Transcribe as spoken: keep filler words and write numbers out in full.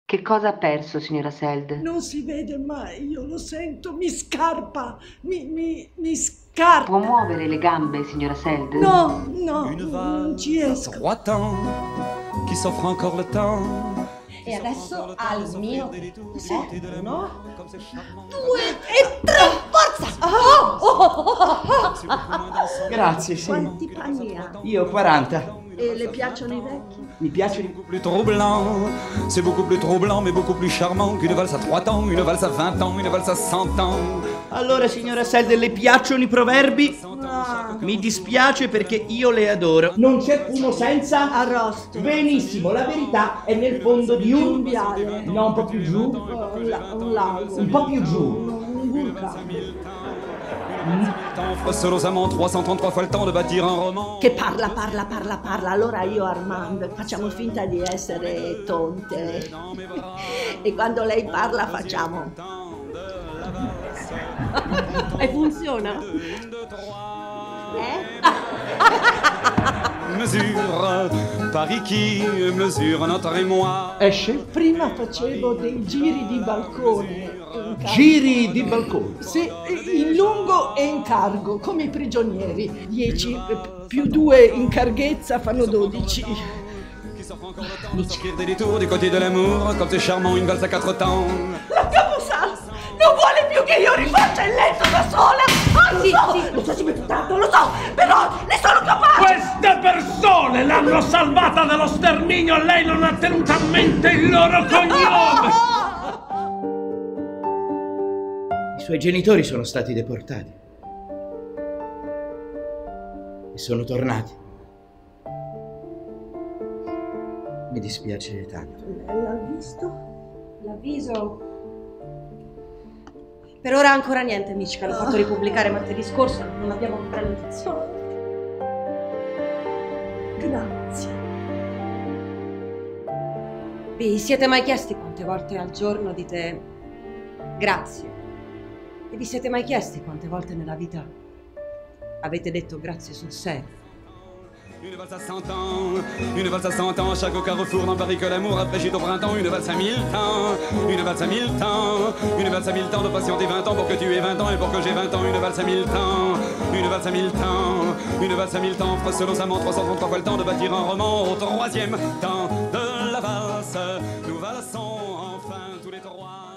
Che cosa ha perso, signora Seld? Non si vede mai, io lo sento, mi scarpa, mi, mi, mi scarpa. Può muovere le gambe, signora Seld? No, no, non ci esco. Trois temps, qui s'offre encore le temps. E adesso al mio Sì, no? due e tre, forza! Oh, oh, oh, oh. Grazie, sì. Quanti panni ha? Io quaranta. E le piacciono i vecchi? Mi piace di... Beaucoup plus troublant, c'est beaucoup plus troublant, mais beaucoup plus charmant qu'une valse à trois temps, une valse à vingt ans, une valse à cent ans. Allora, signora Seld, le piacciono i proverbi? No. Mi dispiace perché io le adoro. Non c'è fumo senza Arrosto. Benissimo, la verità è nel fondo di un... Un viale. No, un po' più giù. Un, la- un lago. Un po' più giù. Un, un vulcano. Offre solo amants trois cent trente-trois fois le temps de bâtir un roman. Che parla, parla, parla, parla. Allora io, Armand, facciamo finta di essere tonte. E quando lei parla facciamo... E funziona? Eh? Mesure, Paris qui mesure notre émoi. Esce? Prima facevo dei giri di balcone. in cargo. Giri di balcone. Sì, in lungo e in cargo, come i prigionieri. Dieci più due in carghezza fanno dodici. Écrire des détours du côté de l'amour, comme c'est charmant une valse à quatre temps. La caposals non vuole più che io rifaccia il letto da sola. Ah, lo Sì, so, sì. lo so, ci metto tanto, lo so, però ne sono capace. Queste persone l'hanno salvata dallo sterminio e lei non ha tenuto a mente il loro cognome! I suoi genitori sono stati deportati. E sono tornati. Mi dispiace tanto. L'ha visto? L'avviso. Per ora ancora niente, Michka. L'ho fatto ripubblicare martedì scorso, non abbiamo ancora notizie. Grazie. Vi siete mai chiesti quante volte al giorno dite grazie? E vi siete mai chiesti quante volte nella vita avete detto grazie sul serio? Une valse à cent ans, une valse à cent ans, chaque au carrefour n'en parie que l'amour après au printemps, une valse à mille temps, une valse à mille temps, une valse à mille temps de patienter vingt ans pour que tu aies vingt ans et pour que j'ai vingt ans, une valse à mille temps, une valse à mille temps, une valse à mille temps, offre seuls amants trois cent trente-trois fois le temps de bâtir un roman au troisième temps de la valse, nous valsons enfin tous les trois.